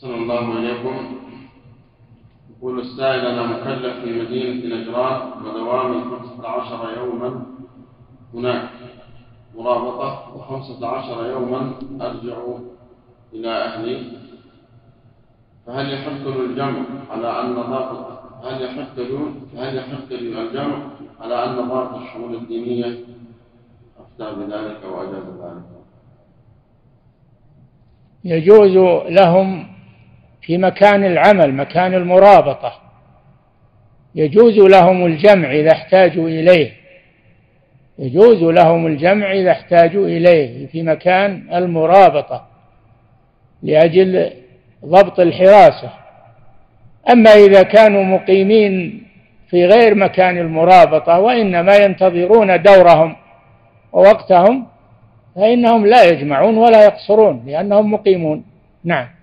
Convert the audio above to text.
أحسن الله إليكم. يقول السائل: أنا مكلف في مدينة نجران ودوامي 15 يوما هناك مرابطة، و15 يوما أرجع إلى أهلي، فهل يحق الجمع على أن ضابط الجمع على أن ضابط الشؤون الدينية أفتى بذلك وأجاز ذلك؟ يجوز لهم في مكان العمل، مكان المرابطة، يجوز لهم الجمع إذا احتاجوا إليه، يجوز لهم الجمع إذا احتاجوا إليه في مكان المرابطة لأجل ضبط الحراسة. أما إذا كانوا مقيمين في غير مكان المرابطة وإنما ينتظرون دورهم ووقتهم، فإنهم لا يجمعون ولا يقصرون لأنهم مقيمون. نعم.